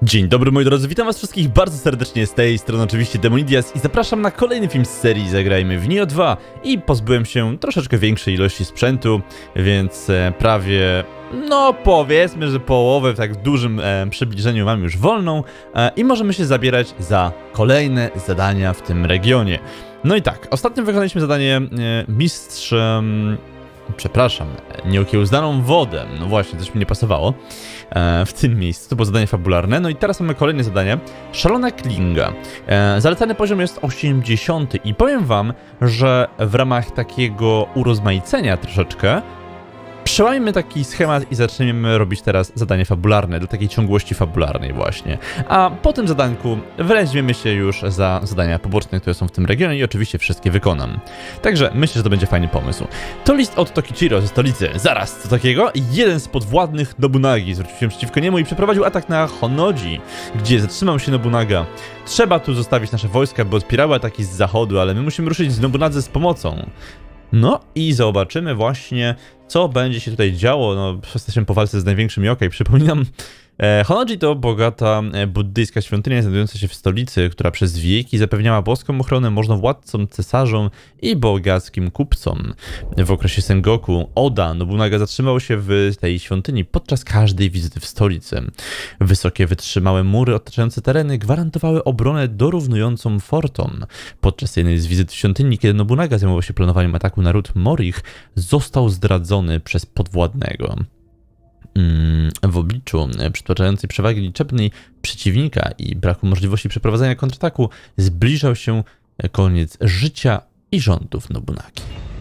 Dzień dobry moi drodzy, witam was wszystkich bardzo serdecznie z tej strony oczywiście Demonidias i zapraszam na kolejny film z serii Zagrajmy w Nioh 2 i pozbyłem się troszeczkę większej ilości sprzętu, więc prawie, no powiedzmy, że połowę w tak dużym przybliżeniu mam już wolną i możemy się zabierać za kolejne zadania w tym regionie. No i tak, ostatnio wykonaliśmy zadanie mistrz... Przepraszam, nieokiełznaną wodę. No właśnie, coś mi nie pasowało w tym miejscu. To było zadanie fabularne. No i teraz mamy kolejne zadanie. Szalona Klinga. Zalecany poziom jest 80 i powiem wam, że w ramach takiego urozmaicenia troszeczkę przełamimy taki schemat i zaczniemy robić teraz zadanie fabularne, do takiej ciągłości fabularnej właśnie. A po tym zadanku weźmiemy się już za zadania poboczne, które są w tym regionie i oczywiście wszystkie wykonam. Także myślę, że to będzie fajny pomysł. To list od Tokichiro ze stolicy. Zaraz, co takiego? Jeden z podwładnych Nobunagi zwrócił się przeciwko niemu i przeprowadził atak na Honnoji, gdzie zatrzymał się Nobunaga. Trzeba tu zostawić nasze wojska, by odpierały ataki z zachodu, ale my musimy ruszyć z Nobunadze z pomocą. No i zobaczymy właśnie, co będzie się tutaj działo. No, jesteśmy po walce z największym yokai. Przypominam, Honnoji to bogata buddyjska świątynia znajdująca się w stolicy, która przez wieki zapewniała boską ochronę możnowładcom, cesarzom i bogackim kupcom. W okresie Sengoku Oda Nobunaga zatrzymał się w tej świątyni podczas każdej wizyty w stolicy. Wysokie, wytrzymałe mury otaczające tereny gwarantowały obronę dorównującą fortom. Podczas jednej z wizyt w świątyni, kiedy Nobunaga zajmował się planowaniem ataku na ród Morich, został zdradzony przez podwładnego. W obliczu przytłaczającej przewagi liczebnej przeciwnika i braku możliwości przeprowadzenia kontrataku zbliżał się koniec życia i rządów Nobunagi.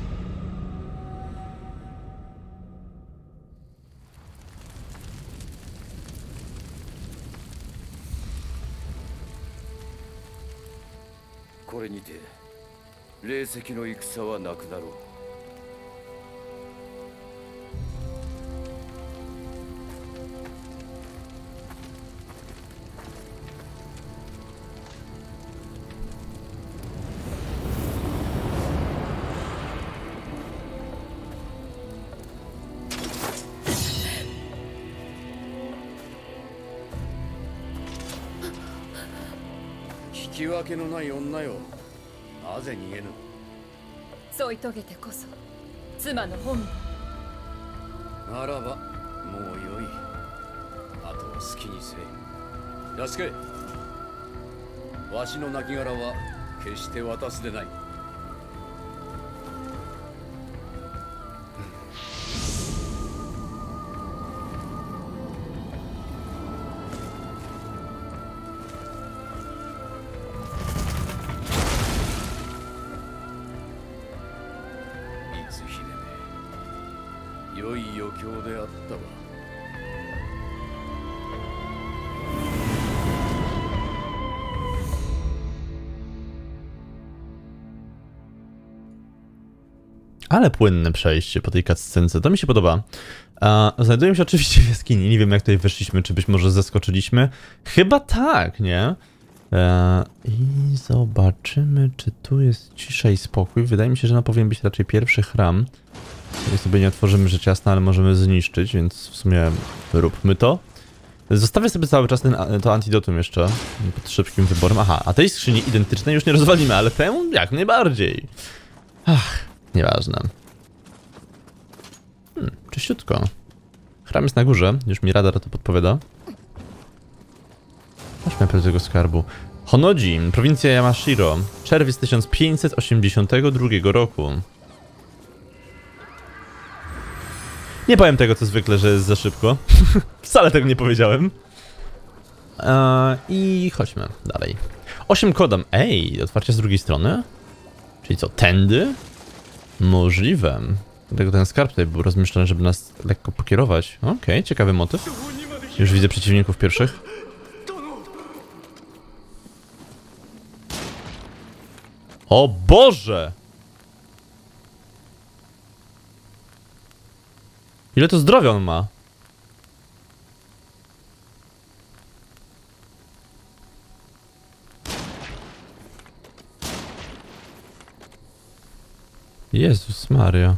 Ale płynne przejście po tej cutscence, to mi się podoba. Znajdujemy się oczywiście w jaskini, nie wiem jak tutaj weszliśmy, czy być może zaskoczyliśmy. Chyba tak, nie? I zobaczymy, czy tu jest cisza i spokój. Wydaje mi się, że powinien być raczej pierwszy chram. Tutaj sobie nie otworzymy rzecz jasna, ale możemy zniszczyć, więc w sumie róbmy to. Zostawię sobie cały czas to antidotum jeszcze pod szybkim wyborem. Aha, a tej skrzyni identycznej już nie rozwalimy, ale tę jak najbardziej. Ach. Nieważne. Czyściutko. Chram jest na górze, już mi radar to podpowiada. Chodźmy do tego skarbu. Honnoji, prowincja Yamashiro. Czerwiec 1582 roku. Nie powiem tego co zwykle, że jest za szybko. Wcale tego nie powiedziałem. I chodźmy dalej. 8 kodam. Ej, otwarcie z drugiej strony? Czyli co, tędy? Możliwe. Dlatego ten skarb tutaj był rozmieszczony, żeby nas lekko pokierować. Okej, ciekawy motyw. Już widzę przeciwników pierwszych. O Boże! Ile to zdrowia on ma? Jezus Maria.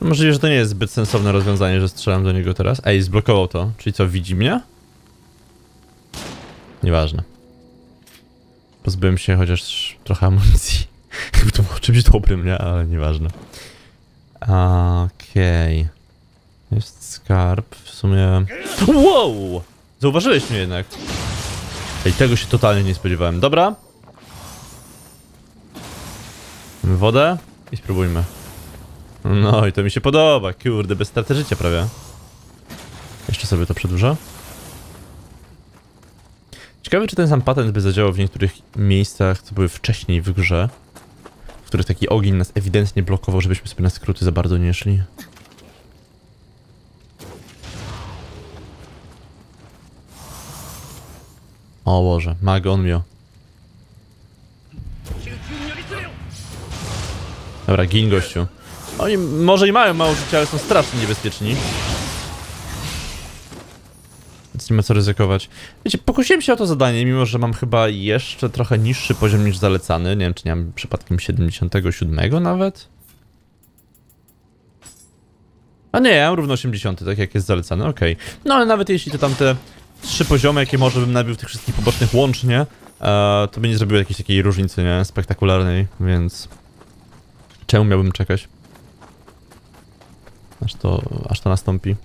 Możliwe, że to nie jest zbyt sensowne rozwiązanie, że strzelam do niego teraz. Ej, zblokował to. Czyli co, widzi mnie? Nieważne. Pozbyłem się chociaż trochę amunicji. Jakby to było czymś dobrym, nie? Ale nieważne. Okej. Jest skarb. W sumie... Wow! Zauważyłeś mnie jednak. Ej, tego się totalnie nie spodziewałem. Dobra. Mamy wodę i spróbujmy. No i to mi się podoba. Kurde, bez straty życia prawie. Jeszcze sobie to przedłużę. Ciekawe, czy ten sam patent by zadziałał w niektórych miejscach, co były wcześniej w grze, w których taki ogień nas ewidentnie blokował, żebyśmy sobie na skróty za bardzo nie szli. O Boże, Magon mio. Dobra, gin gościu. Oni może i mają mało życia, ale są strasznie niebezpieczni. Więc nie ma co ryzykować. Wiecie, pokusiłem się o to zadanie, mimo że mam chyba jeszcze trochę niższy poziom niż zalecany. Nie wiem, czy nie mam przypadkiem 77 nawet? A nie, ja mam równo 80, tak jak jest zalecany, okej. No ale nawet jeśli to tam te 3 poziomy, jakie może bym nabił tych wszystkich pobocznych łącznie, to by nie zrobiło jakiejś takiej różnicy, nie? Spektakularnej, więc... Czemu miałbym czekać? Aż to nastąpi.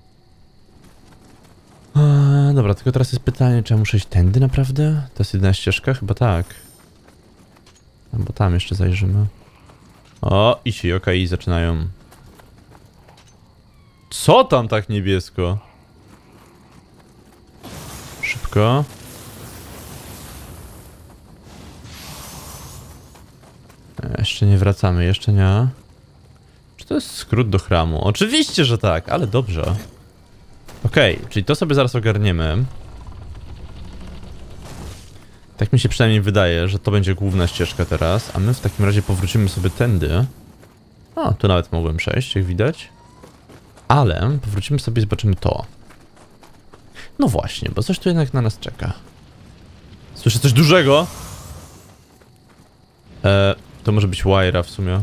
Dobra, tylko teraz jest pytanie, czy ja muszę iść tędy naprawdę? To jest jedyna ścieżka? Chyba tak. Bo tam jeszcze zajrzymy. O, isi, okej, zaczynają. Co tam tak niebiesko? Szybko. Jeszcze nie wracamy, jeszcze nie. Czy to jest skrót do chramu? Oczywiście, że tak, ale dobrze. Okej, czyli to sobie zaraz ogarniemy. Tak mi się przynajmniej wydaje, że to będzie główna ścieżka teraz, a my w takim razie powrócimy sobie tędy. O, tu nawet mogłem przejść, jak widać. Ale powrócimy sobie i zobaczymy to. No właśnie, bo coś tu jednak na nas czeka. Słyszę coś dużego? To może być Waira w sumie.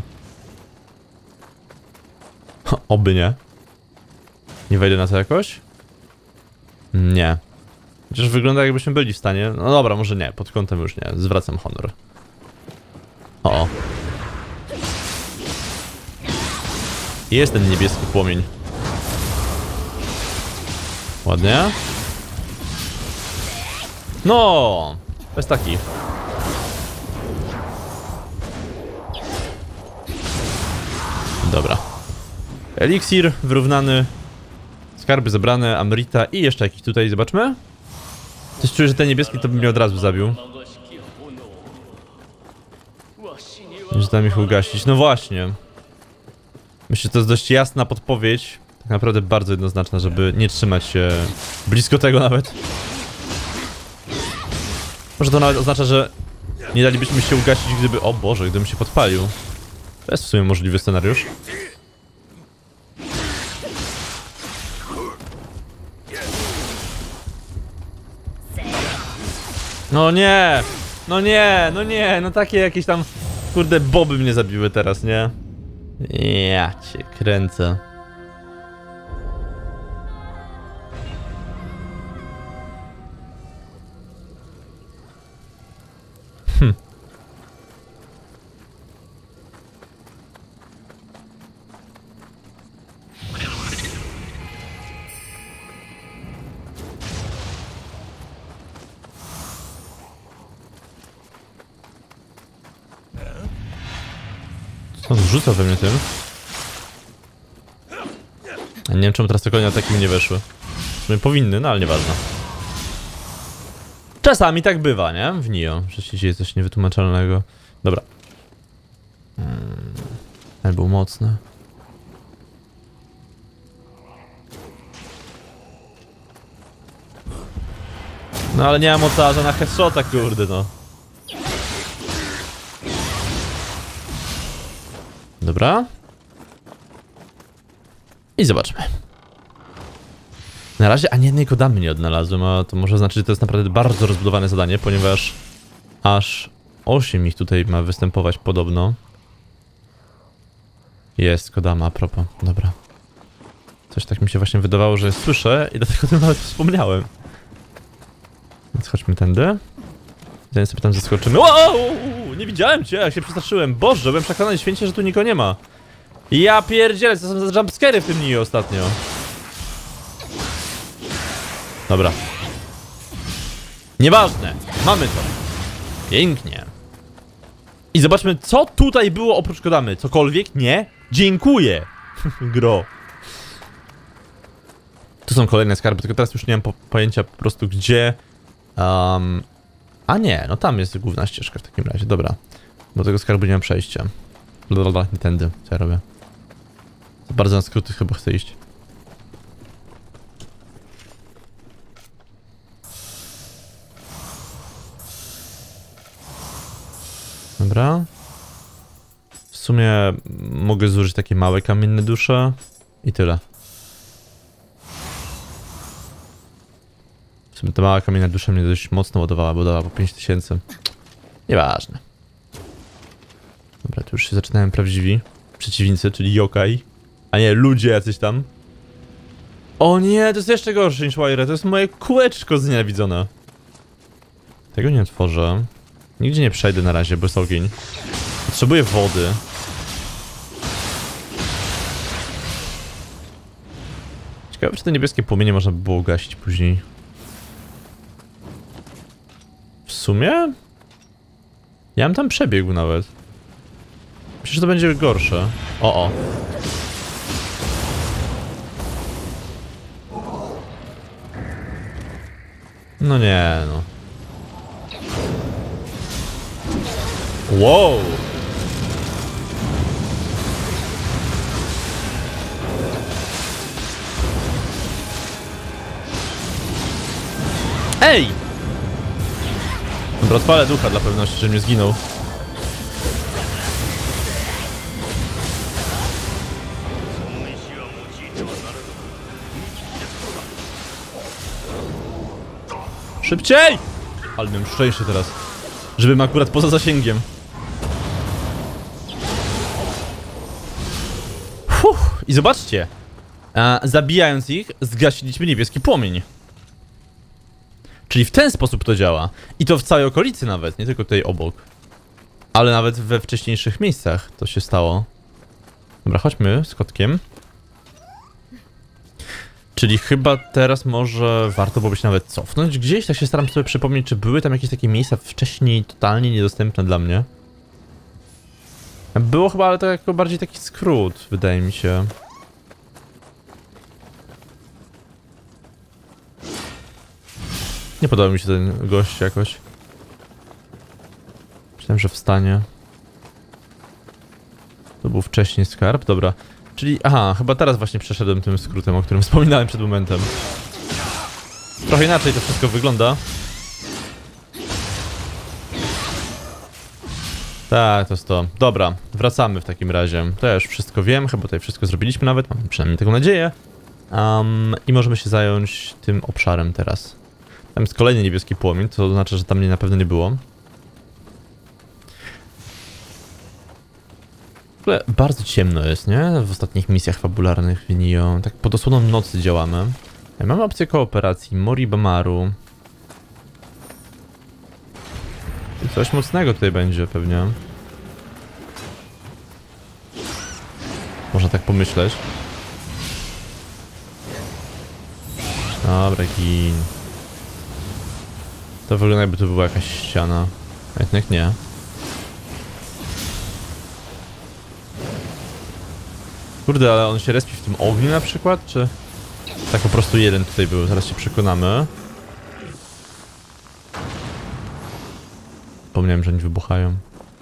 Oby nie. Nie wejdę na to jakoś? Nie. Chociaż wygląda, jakbyśmy byli w stanie. No dobra, może nie, pod kątem już nie. Zwracam honor. O. Jest ten niebieski płomień. Ładnie. No, to jest taki. Dobra. Eliksir wyrównany. Skarby zebrane, Amrita i jeszcze jakiś tutaj, zobaczmy. Coś czuję, że ten niebieski to by mnie od razu zabił. Że tam ich ugasić. No właśnie. Myślę, że to jest dość jasna podpowiedź. Tak naprawdę bardzo jednoznaczna, żeby nie trzymać się blisko tego nawet. Może to nawet oznacza, że nie dalibyśmy się ugasić, gdyby... O Boże, gdybym się podpalił. To jest w sumie możliwy scenariusz. No nie! No nie! No nie! No takie jakieś tam... Kurde, boby mnie zabiły teraz, nie? Ja cię kręcę. On rzuca we mnie tym. Ja nie wiem, czemu teraz te konie ataki mi nie weszły. W sumie powinny, no ale nieważne. Czasami tak bywa, nie? W Nio, że się dzieje coś niewytłumaczalnego. Dobra. Ale był mocny. No ale nie mam mocarza na headshota, kurde no. Dobra. I zobaczmy. Na razie ani jednej kodamy nie odnalazłem, a to może znaczyć, że to jest naprawdę bardzo rozbudowane zadanie, ponieważ aż 8 ich tutaj ma występować podobno. Jest Kodama, a propos. Dobra. Coś tak mi się właśnie wydawało, że słyszę i dlatego o tym nawet wspomniałem. Więc chodźmy tędy. Zanim sobie tam zaskoczymy. Wow! Nie widziałem cię, jak się przestraszyłem. Boże, byłem przekonany święcie, że tu nikogo nie ma. Ja pierdzielę, to są za jumpscary w tym Nioh ostatnio. Dobra. Nieważne. Mamy to. Pięknie. I zobaczmy, co tutaj było oprócz Kodamy. Cokolwiek? Nie? Dziękuję. Gro. Tu są kolejne skarby, tylko teraz już nie mam pojęcia po prostu gdzie. A nie, no tam jest główna ścieżka w takim razie, dobra. Do tego skarbu nie mam przejścia. Blablabla, nie tędy, co ja robię. To bardzo na skróty chyba chcę iść. Dobra. W sumie mogę zużyć takie małe kamienne dusze i tyle. W sumie ta mała kamienna dusza mnie dość mocno ładowała, bo dała po 5000. Nieważne. Dobra, tu już się zaczynają prawdziwi przeciwnicy, czyli yokai. A nie, ludzie jacyś tam. O nie, to jest jeszcze gorsze niż Wire, to jest moje kółeczko znienawidzone. Tego nie otworzę. Nigdzie nie przejdę na razie, bo jest ogień. Potrzebuję wody. Ciekawe, czy te niebieskie płomienie można by było gasić później. W sumie? Ja bym tam przebiegł nawet. Myślę, że to będzie gorsze. O. No nie, no. Wow! Ej! Dobra, odpalę ducha dla pewności, żebym nie zginął. Szybciej! Ale miałem szczęście teraz. Żebym akurat poza zasięgiem. I zobaczcie. Zabijając ich, zgasiliśmy niebieski płomień. Czyli w ten sposób to działa. I to w całej okolicy nawet, nie tylko tutaj obok. Ale nawet we wcześniejszych miejscach to się stało. Dobra, chodźmy z kotkiem. Czyli chyba teraz może warto byłoby się nawet cofnąć gdzieś. Tak się staram sobie przypomnieć, czy były tam jakieś takie miejsca wcześniej totalnie niedostępne dla mnie. Było chyba, ale to jako bardziej taki skrót, wydaje mi się. Nie podoba mi się ten gość jakoś. Myślałem, że wstanie. To był wcześniej skarb, dobra. Czyli, aha, chyba teraz właśnie przeszedłem tym skrótem, o którym wspominałem przed momentem. Trochę inaczej to wszystko wygląda. Tak, to jest to. Dobra, wracamy w takim razie. To ja już wszystko wiem, chyba tutaj wszystko zrobiliśmy nawet, mam przynajmniej taką nadzieję. I możemy się zająć tym obszarem teraz. Tam jest kolejny niebieski płomień, to znaczy, że tam mnie na pewno nie było. W ogóle bardzo ciemno jest, nie? W ostatnich misjach fabularnych w Nioh. Tak pod osłoną nocy działamy. Mamy opcję kooperacji, Mori Bamaru. Coś mocnego tutaj będzie pewnie. Można tak pomyśleć. Dobra, gin. To wygląda, jakby to była jakaś ściana. A jednak nie. Kurde, ale on się respi w tym ogniu na przykład, czy... Tak po prostu jeden tutaj był, zaraz się przekonamy. Pomniałem, że oni wybuchają.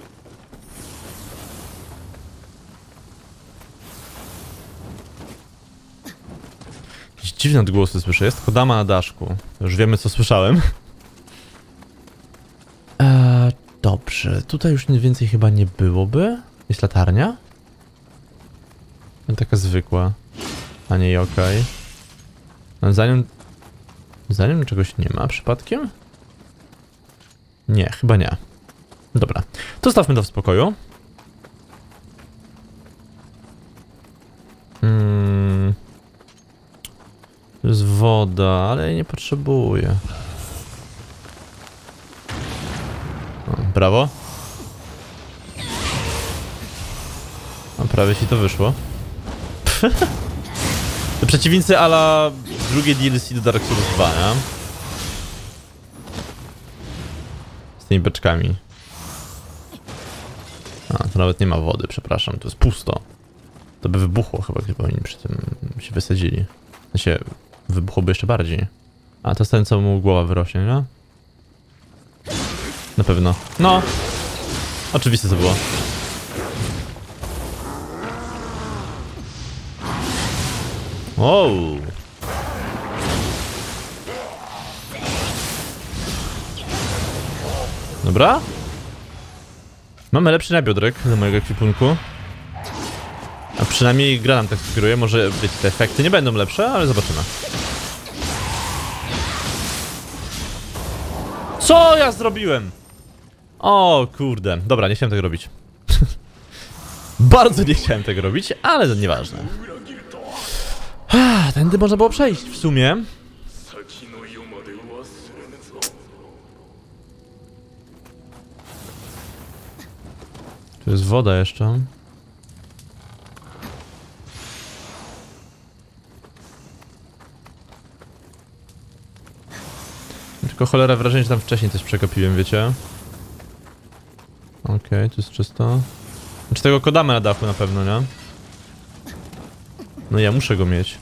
Jakieś dziwne odgłosy słyszę, jest Kodama na daszku. Już wiemy, co słyszałem. Dobrze, tutaj już nic więcej chyba nie byłoby. Jest latarnia? Taka zwykła. A nie yokai. No za nią czegoś nie ma przypadkiem? Nie, chyba nie. Dobra, to zostawmy to w spokoju. To jest woda, ale jej nie potrzebuję. O, brawo. A prawie ci to wyszło. To przeciwnicy a la drugie DLC do Dark Souls 2, nie? Z tymi beczkami. A, to nawet nie ma wody, przepraszam, to jest pusto. To by wybuchło chyba, gdyby oni przy tym się wysadzili. Znaczy, wybuchłoby jeszcze bardziej. A to jest ten, co mu głowa wyrośnie, nie? Na pewno. No! Oczywiste to było. Wow! Dobra. Mamy lepszy nabiodrek do mojego ekwipunku. A przynajmniej gra nam tak sugeruje. Może wiecie, te efekty nie będą lepsze, ale zobaczymy. Co ja zrobiłem? O kurde. Dobra, nie chciałem tego robić. Bardzo nie chciałem tego robić, ale to nieważne. Tędy można było przejść w sumie. Tu jest woda jeszcze. Tylko cholera wrażenie, że tam wcześniej coś przegapiłem, wiecie? Okej, tu jest czysto. Znaczy tego kodamy na dachu na pewno, nie? No ja muszę go mieć.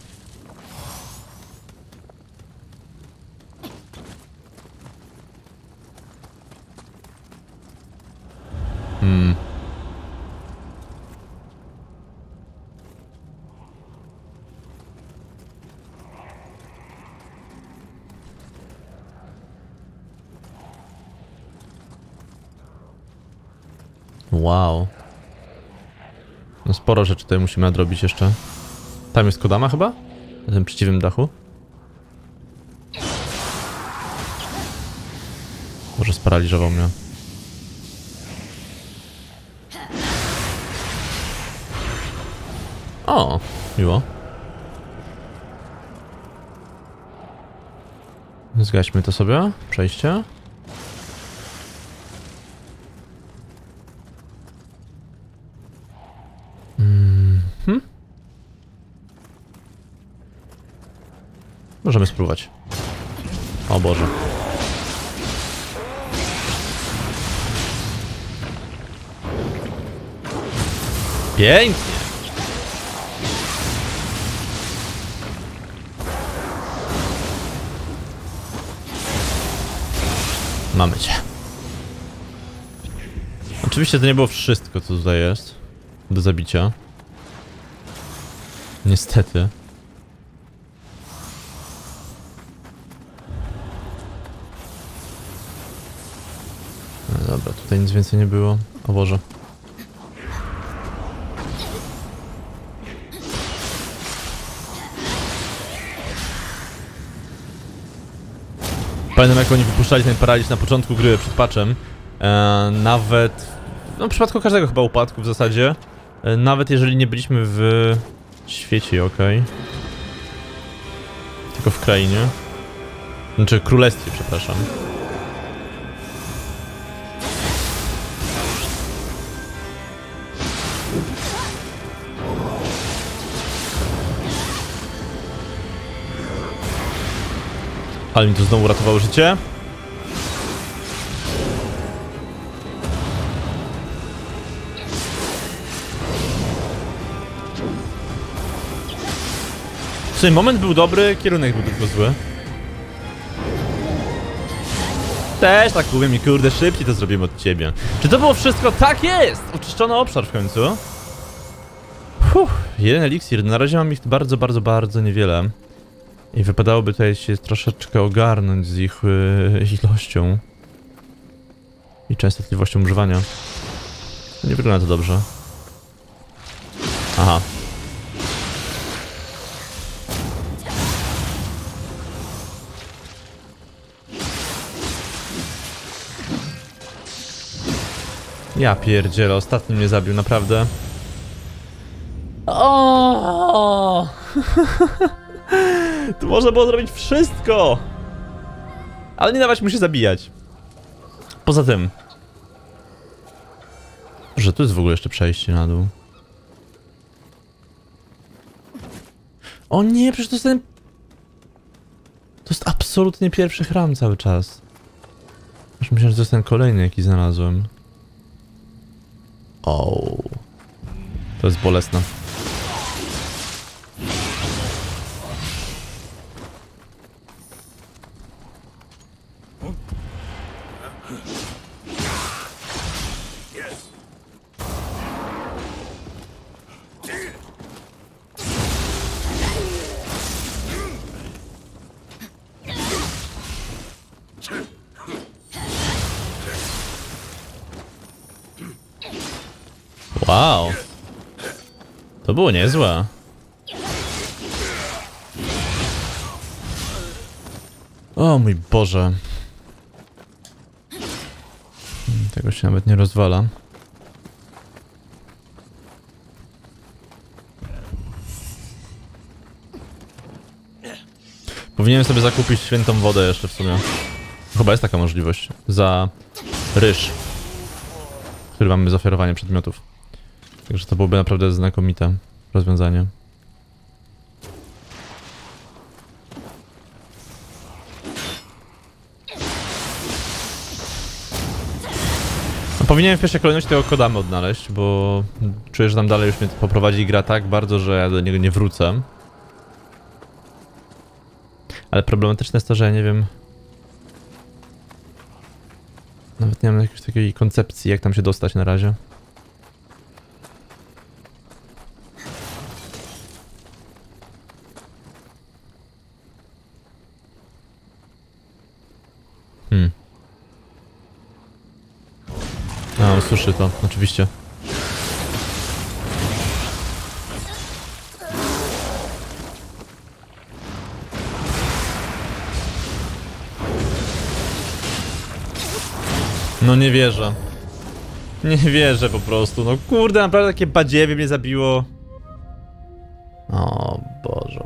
Wow. No sporo rzeczy tutaj musimy nadrobić jeszcze. Tam jest Kodama chyba? Na tym przeciwnym dachu. Może sparaliżował mnie. O, miło. Zgaśmy to sobie. Przejście. Możemy spróbować. O Boże. Pięknie. Mamy cię. Oczywiście to nie było wszystko, co tutaj jest do zabicia. Niestety. No dobra, tutaj nic więcej nie było. O Boże. Pamiętam, jak oni wypuszczali ten paraliż na początku gry przed patchem. Nawet... No w przypadku każdego chyba upadku w zasadzie. Nawet jeżeli nie byliśmy w świecie, okej. Tylko w krainie. Znaczy królestwie, przepraszam. Ale mi to znowu uratowało życie. W sumie moment był dobry, kierunek był tylko zły. Też tak umiem i kurde, szybciej to zrobimy od ciebie. Czy to było wszystko? Tak jest! Oczyszczony obszar w końcu. Jeden eliksir. Na razie mam ich bardzo niewiele. I wypadałoby tutaj się troszeczkę ogarnąć z ich ilością. I częstotliwością używania. Nie wygląda to dobrze. Aha. Ja pierdzielę, ostatni mnie zabił, naprawdę. Tu można było zrobić wszystko! Ale nie dawać mu się zabijać. Poza tym... Że tu jest w ogóle jeszcze przejście na dół. O nie, przecież to jest ten... To jest absolutnie pierwszy chram cały czas. Już myślałem, że to jest ten kolejny, jaki znalazłem. O, to jest bolesne. Wow. To było niezłe. O mój Boże. Tego się nawet nie rozwala. Powinienem sobie zakupić świętą wodę jeszcze w sumie. Chyba jest taka możliwość. Za ryż, który mamy za ofiarowanie przedmiotów. Także to byłoby naprawdę znakomite rozwiązanie. No, powinienem w pierwszej kolejności tego Kodamy odnaleźć, bo czuję, że tam dalej już mnie poprowadzi gra tak bardzo, że ja do niego nie wrócę. Ale problematyczne jest to, że ja nie wiem... Nawet nie mam jakiejś takiej koncepcji, jak tam się dostać na razie. No, suszy to, oczywiście. No nie wierzę. Nie wierzę po prostu, no kurde, naprawdę takie badziewie mnie zabiło. O Boże.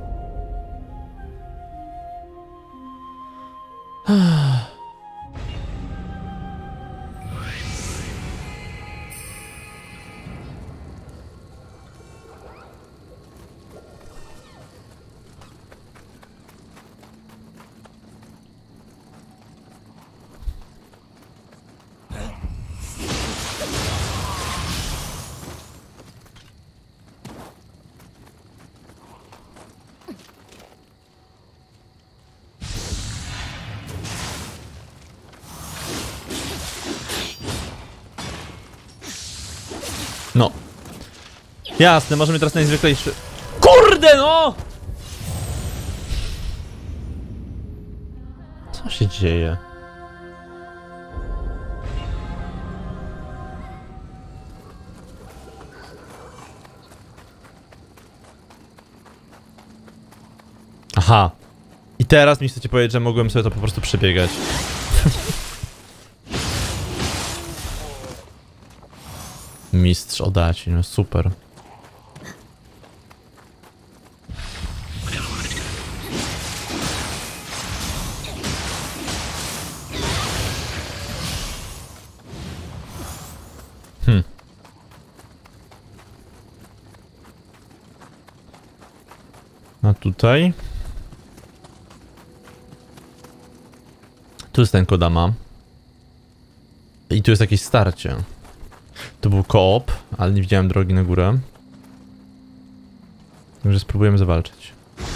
No. Jasne, możemy teraz najzwyklejszy... Kurde no! Co się dzieje? Aha. I teraz mi chcecie powiedzieć, że mogłem sobie to po prostu przebiegać. Mistrz Odaci, no super. A tutaj? Tu jest ten Kodama. I tu jest jakieś starcie. To był koop, ale nie widziałem drogi na górę. Także spróbujemy zawalczyć.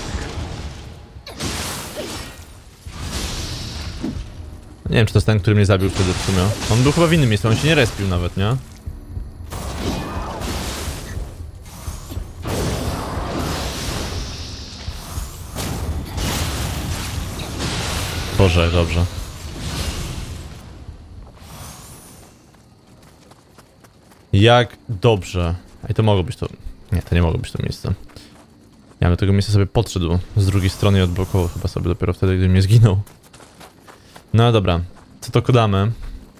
Nie wiem, czy to jest ten, który mnie zabił wtedy w sumie. On był chyba w innym miejscu, on się nie respił nawet, nie? Boże, dobrze. Jak dobrze. Ej, to mogło być to... Nie, to nie mogło być to miejsce. Ja bym tego miejsca sobie podszedł z drugiej strony i odblokował chyba sobie dopiero wtedy, gdy mnie zginął. No dobra, co to Kodamy?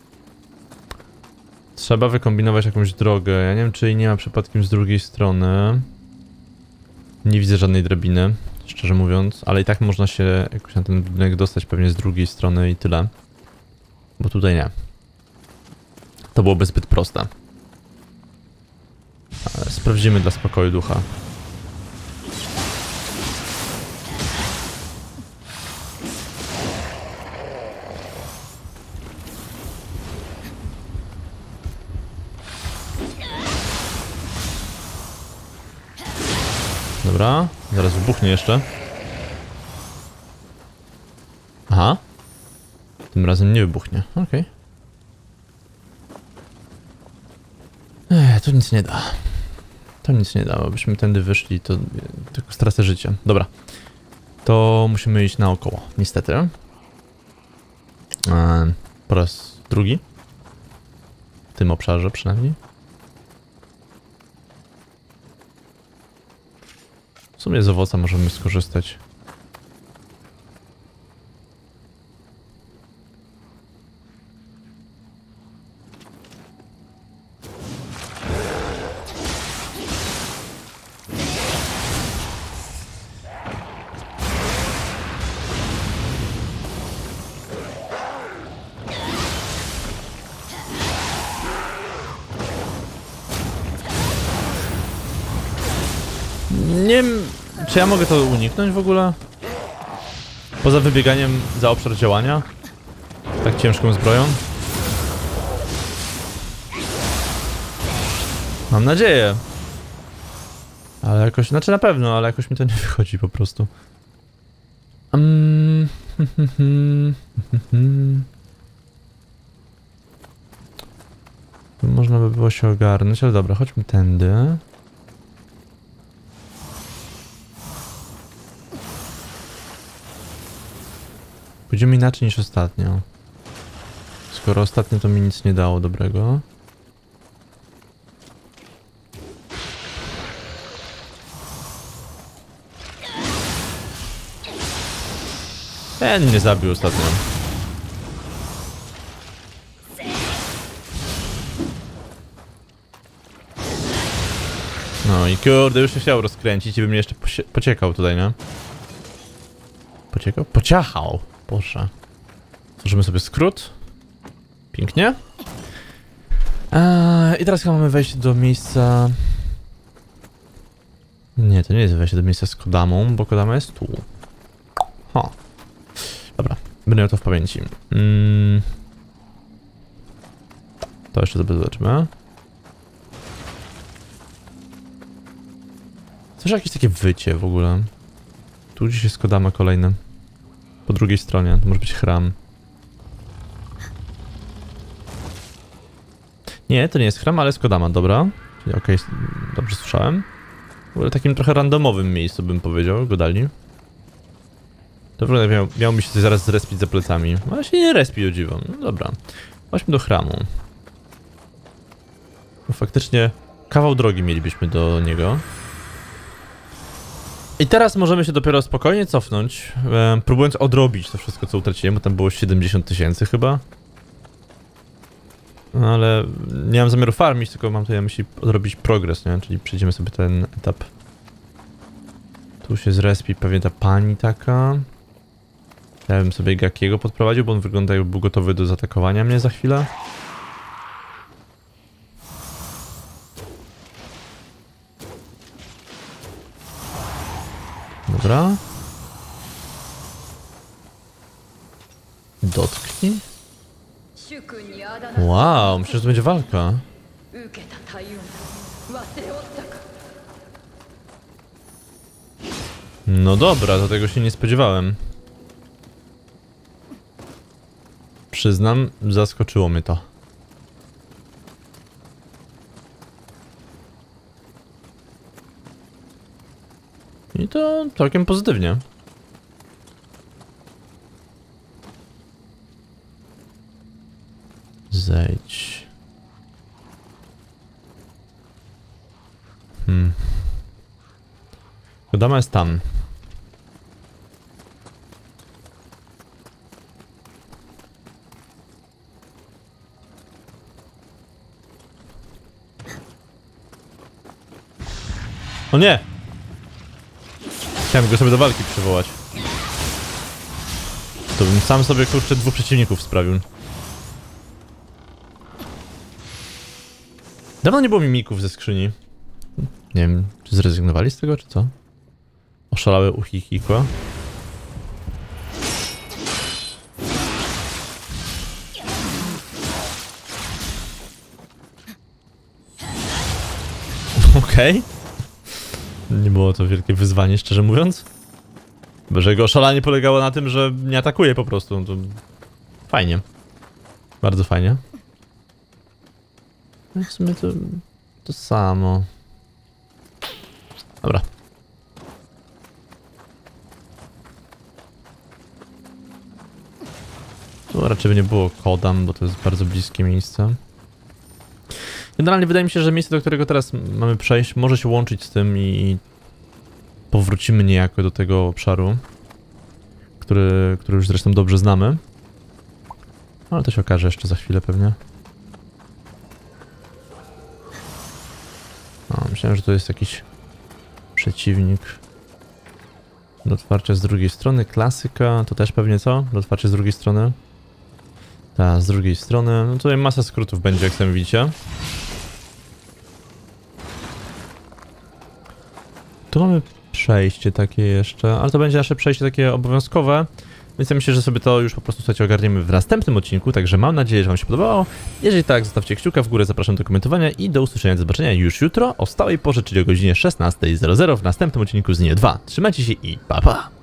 Trzeba wykombinować jakąś drogę. Ja nie wiem, czy jej nie ma przypadkiem z drugiej strony. Nie widzę żadnej drabiny. szczerze mówiąc, ale i tak można się jakoś na ten budynek dostać pewnie z drugiej strony i tyle. Bo tutaj nie. To byłoby zbyt proste. Ale sprawdzimy dla spokoju ducha. Dobra, zaraz wybuchnie jeszcze. Aha. Tym razem nie wybuchnie, okej. To nic nie da. To nic nie da, bo byśmy tędy wyszli, to tylko stracę życie. Dobra. To musimy iść naokoło, niestety. Po raz drugi. W tym obszarze przynajmniej. W sumie z owoca możemy skorzystać. Nie wiem, czy ja mogę to uniknąć w ogóle? Poza wybieganiem za obszar działania? Tak ciężką zbroją? Mam nadzieję. Ale jakoś, znaczy na pewno, ale jakoś mi to nie wychodzi po prostu. Można by było się ogarnąć, ale dobra, chodźmy tędy. Pójdziemy inaczej niż ostatnio. Skoro ostatnio to mi nic nie dało dobrego. Ten mnie zabił ostatnio. No i kurde, już się chciał rozkręcić i by mnie jeszcze pociekał tutaj, nie? Pociekał? Pociachał! Boże. Tworzymy sobie skrót. Pięknie. I teraz chyba mamy wejść do miejsca... Nie, to nie jest wejście do miejsca z Kodamą, bo Kodama jest tu. Ha. Dobra, będę miał to w pamięci. To jeszcze sobie zobaczymy. Coś jakieś takie wycie w ogóle. Tu gdzieś jest Kodama kolejne. Po drugiej stronie, to może być chram. Nie, to nie jest chram, ale jest Kodama, dobra. Czyli okej, dobrze słyszałem. W ogóle takim trochę randomowym miejscu bym powiedział, godali. To miał mi się coś zaraz zrespić za plecami. Ale się nie respi, o dziwo. No dobra. Chodźmy do chramu. No, faktycznie kawał drogi mielibyśmy do niego. I teraz możemy się dopiero spokojnie cofnąć, próbując odrobić to wszystko, co utraciłem, bo tam było 70 000 chyba. No ale nie mam zamiaru farmić, tylko mam tutaj na myśli odrobić progres, nie? Czyli przejdziemy sobie ten etap. Tu się zrespi pewnie ta pani taka. Ja bym sobie Gakiego podprowadził, bo on wygląda jakby był gotowy do zaatakowania mnie za chwilę. Dobra. Dotknij. Wow, myślę, że to będzie walka. No dobra, do tego się nie spodziewałem. Przyznam, zaskoczyło mnie to. I to całkiem pozytywnie. Zejdź. Kodama jest tam. O nie! Chciałem go sobie do walki przywołać. To bym sam sobie, kurczę, 2 przeciwników sprawił. Dawno nie było mimików ze skrzyni. Nie wiem, czy zrezygnowali z tego, czy co? Oszalałe Uhikiko. Okej. Nie było to wielkie wyzwanie, szczerze mówiąc. Bo że jego oszalanie polegało na tym, że nie atakuje po prostu. No to fajnie. Bardzo fajnie. No w sumie to samo. Dobra. Tu raczej by nie było Kodam, bo to jest bardzo bliskie miejsce. Generalnie wydaje mi się, że miejsce, do którego teraz mamy przejść, może się łączyć z tym i powrócimy niejako do tego obszaru, który już zresztą dobrze znamy. Ale to się okaże jeszcze za chwilę pewnie. No, myślałem, że to jest jakiś przeciwnik. Do otwarcia z drugiej strony, klasyka, to też pewnie co? Do otwarcia z drugiej strony. Tak, z drugiej strony. No tutaj masa skrótów będzie, jak sami widzicie. Tu mamy przejście takie jeszcze, ale to będzie nasze przejście takie obowiązkowe. Więc ja myślę, że sobie to już po prostu, słuchajcie, ogarniemy w następnym odcinku, także mam nadzieję, że wam się podobało. Jeżeli tak, zostawcie kciuka w górę, zapraszam do komentowania i do usłyszenia, do zobaczenia już jutro o stałej porze, czyli o godzinie 16:00 w następnym odcinku z Nioh 2. Trzymajcie się i pa pa!